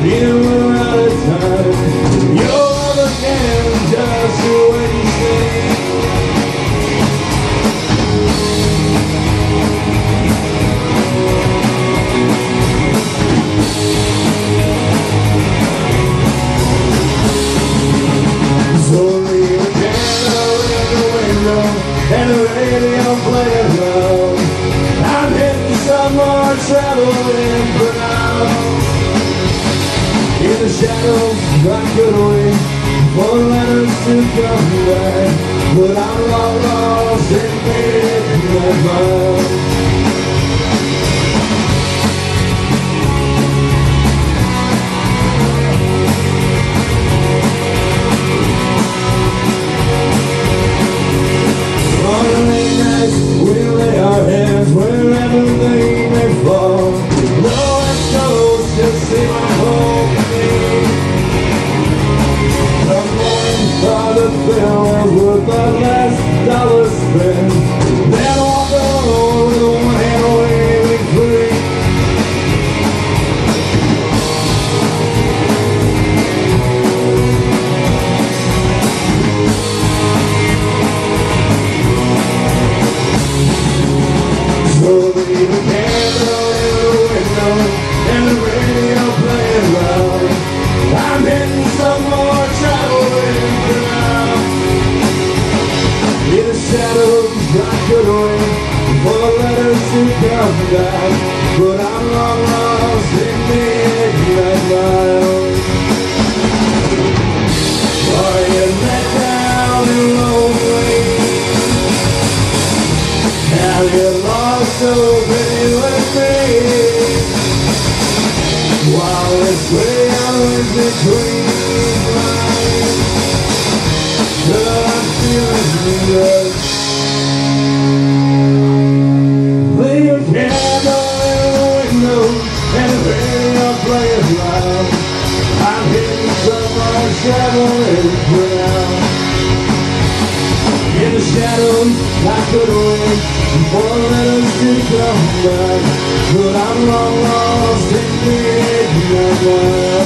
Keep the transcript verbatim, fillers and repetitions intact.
You were out of time. You're the game, just what you say. So leave a candle in the window and the radio playing loud. I'm hitting some more traveling for now. In the shadows, I could wait for letters to come back, but I'm long lost in midnight mile. On the late nights, we lay our hands wherever they may fall. No one knows, just see my home. The bills with the last dollar spent. Then walk alone with one hand waving free. So leave a candle in the window and the radio playing loud. I'm hitting some more traveling for now. In the shadows, I could wait for the letters to come back, but I'm long lost in midnight mile. Are you let down and lonely? Have you lost so many with me? While it's way out between lines, till I'm feeling good. Leave a candle in the window and the radio playing loud. I'm hitting some more traveling for now. In the shadows, I could wait for letters to come back, but I'm long lost in midnight mile.